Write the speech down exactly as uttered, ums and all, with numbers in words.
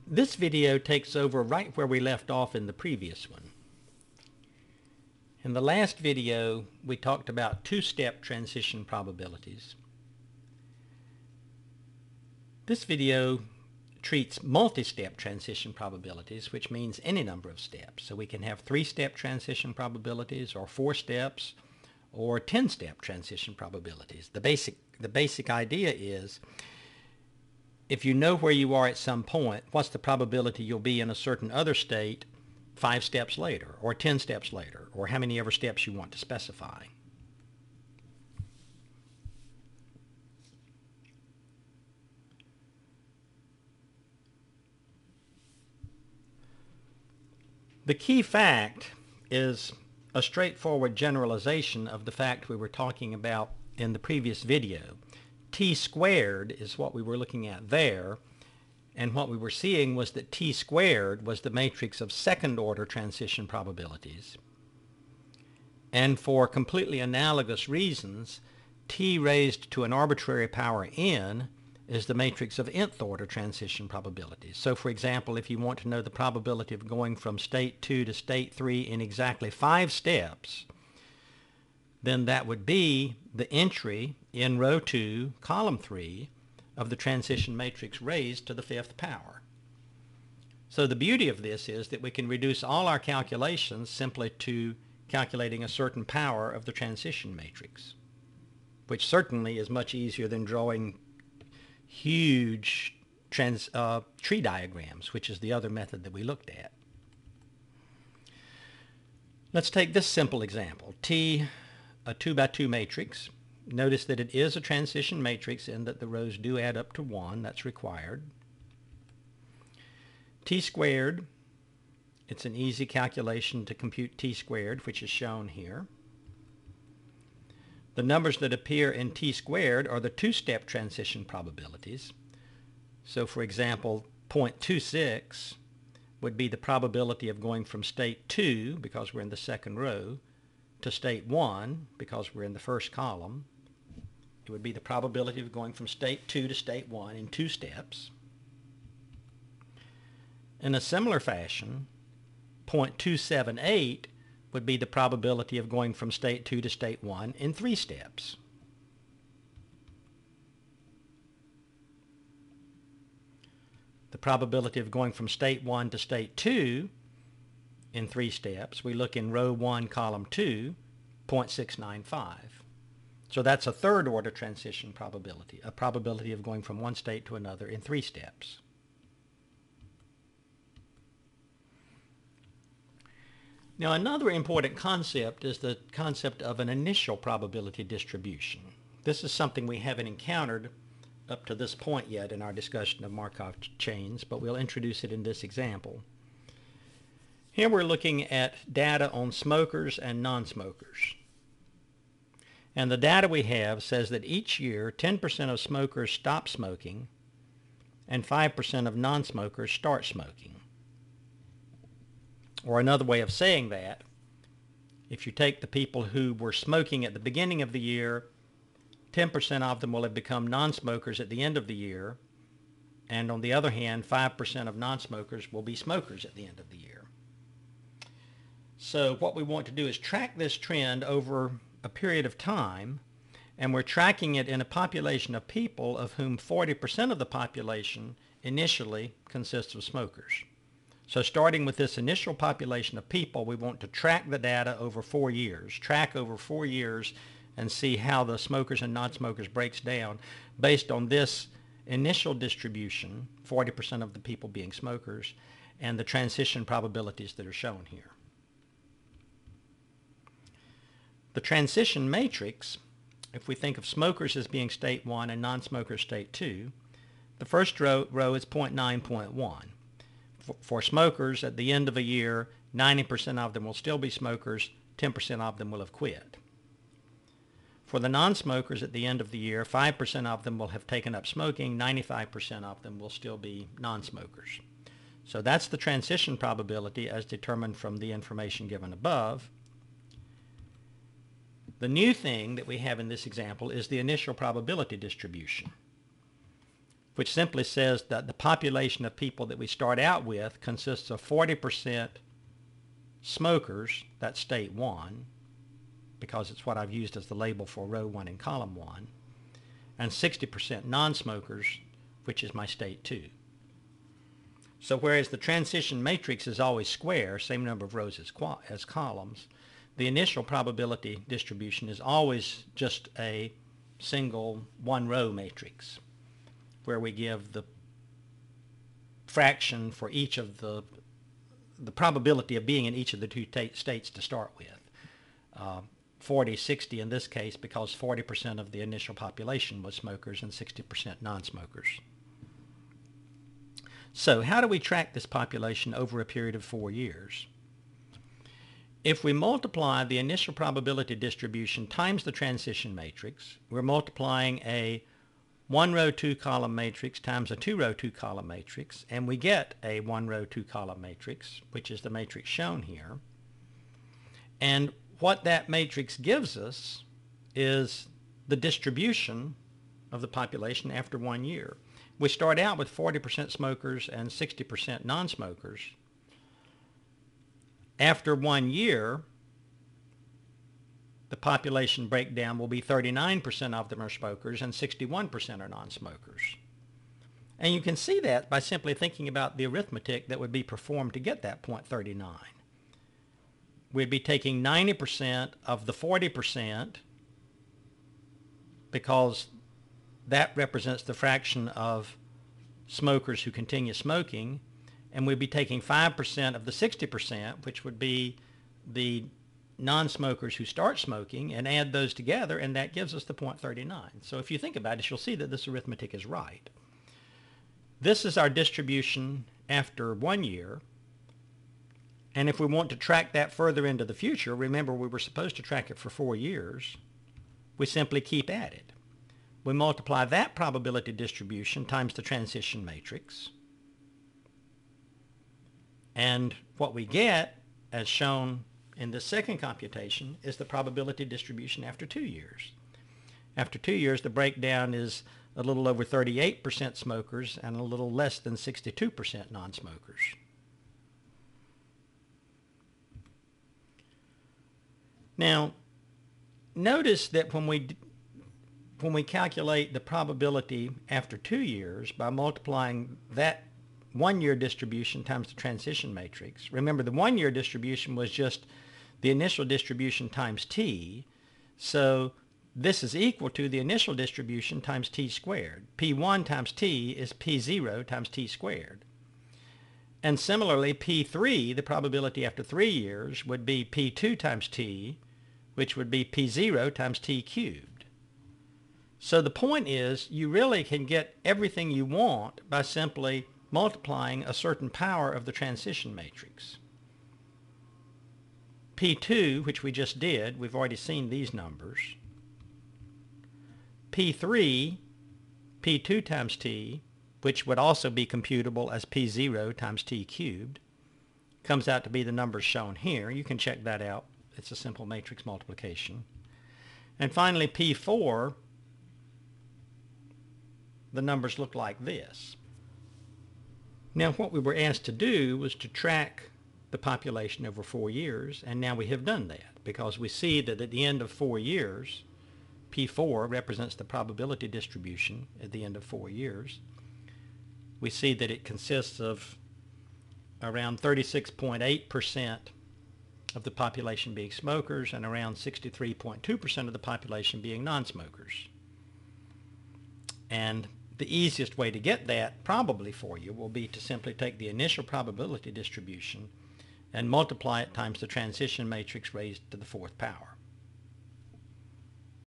This video takes over right where we left off in the previous one. In the last video, we talked about two-step transition probabilities. This video treats multi-step transition probabilities, which means any number of steps. So we can have three-step transition probabilities, or four steps, or ten-step transition probabilities. The basic, the basic idea is, if you know where you are at some point, what's the probability you'll be in a certain other state five steps later, or ten steps later, or how many ever steps you want to specify. The key fact is a straightforward generalization of the fact we were talking about in the previous video. T squared is what we were looking at there, and what we were seeing was that T squared was the matrix of second-order transition probabilities. And for completely analogous reasons, T raised to an arbitrary power n is the matrix of nth-order transition probabilities. So for example, if you want to know the probability of going from state two to state three in exactly five steps, then that would be the entry in row two, column three, of the transition matrix raised to the fifth power. So the beauty of this is that we can reduce all our calculations simply to calculating a certain power of the transition matrix, which certainly is much easier than drawing huge trans, uh, tree diagrams, which is the other method that we looked at. Let's take this simple example. T, a two by two matrix. Notice that it is a transition matrix in that the rows do add up to one. That's required. T squared, it's an easy calculation to compute T squared, which is shown here. The numbers that appear in T squared are the two-step transition probabilities. So for example, zero point two six would be the probability of going from state two, because we're in the second row, to state one, because we're in the first column. It would be the probability of going from state two to state one in two steps. In a similar fashion, zero point two seven eight would be the probability of going from state two to state one in three steps. The probability of going from state one to state two in three steps, we look in row one, column two, zero point six nine five. So that's a third order transition probability, a probability of going from one state to another in three steps. Now another important concept is the concept of an initial probability distribution. This is something we haven't encountered up to this point yet in our discussion of Markov chains, but we'll introduce it in this example. Here we're looking at data on smokers and non-smokers. And the data we have says that each year ten percent of smokers stop smoking and five percent of non-smokers start smoking. Or another way of saying that, if you take the people who were smoking at the beginning of the year, ten percent of them will have become non-smokers at the end of the year, and on the other hand, five percent of non-smokers will be smokers at the end of the year. So what we want to do is track this trend over a period of time, and we're tracking it in a population of people of whom forty percent of the population initially consists of smokers. So starting with this initial population of people, we want to track the data over four years, track over four years and see how the smokers and non-smokers breaks down based on this initial distribution, forty percent of the people being smokers, and the transition probabilities that are shown here. The transition matrix, if we think of smokers as being state one and non-smokers state two, the first row, row is zero point nine point one. For, for smokers, at the end of a year, ninety percent of them will still be smokers, ten percent of them will have quit. For the non-smokers at the end of the year, five percent of them will have taken up smoking, ninety-five percent of them will still be non-smokers. So that's the transition probability as determined from the information given above. The new thing that we have in this example is the initial probability distribution. which simply says that the population of people that we start out with consists of forty percent smokers, that's state one, because it's what I've used as the label for row one in column one, and sixty percent non-smokers, which is my state two. So whereas the transition matrix is always square, same number of rows as, as columns, the initial probability distribution is always just a single one-row matrix, where we give the fraction for each of the the probability of being in each of the two states to start with. Uh, forty, sixty in this case, because forty percent of the initial population was smokers and sixty percent non-smokers. So how do we track this population over a period of four years? If we multiply the initial probability distribution times the transition matrix, we're multiplying a one row, two column matrix times a two row, two column matrix, and we get a one row, two column matrix, which is the matrix shown here. And what that matrix gives us is the distribution of the population after one year. We start out with forty percent smokers and sixty percent non-smokers. After one year, the population breakdown will be thirty-nine percent of them are smokers and sixty-one percent are non-smokers. And you can see that by simply thinking about the arithmetic that would be performed to get that point thirty-nine. We'd be taking ninety percent of the forty percent, because that represents the fraction of smokers who continue smoking, and we'd be taking five percent of the sixty percent, which would be the non-smokers who start smoking, and add those together, and that gives us the point thirty-nine. So if you think about it, you'll see that this arithmetic is right. This is our distribution after one year, and if we want to track that further into the future, remember we were supposed to track it for four years, we simply keep at it. We multiply that probability distribution times the transition matrix, and what we get, as shown in the second computation, is the probability distribution after two years. After two years, the breakdown is a little over thirty-eight percent smokers and a little less than sixty-two percent non-smokers. Now, notice that when we when we calculate the probability after two years by multiplying that one-year distribution times the transition matrix, remember the one-year distribution was just the initial distribution times t, so this is equal to the initial distribution times t squared. P one times t is p zero times t squared. And similarly, P three, the probability after three years, would be P two times t, which would be P zero times t cubed. So the point is, you really can get everything you want by simply multiplying a certain power of the transition matrix. P two, which we just did, we've already seen these numbers. P three, P two times t, which would also be computable as P zero times t cubed, comes out to be the numbers shown here. You can check that out. It's a simple matrix multiplication. And finally, P four, the numbers look like this. Now, what we were asked to do was to track the population over four years, and now we have done that, because we see that at the end of four years, P four represents the probability distribution at the end of four years. We see that it consists of around thirty-six point eight percent of the population being smokers and around sixty-three point two percent of the population being non-smokers. And the easiest way to get that, probably for you, will be to simply take the initial probability distribution and multiply it times the transition matrix raised to the fourth power.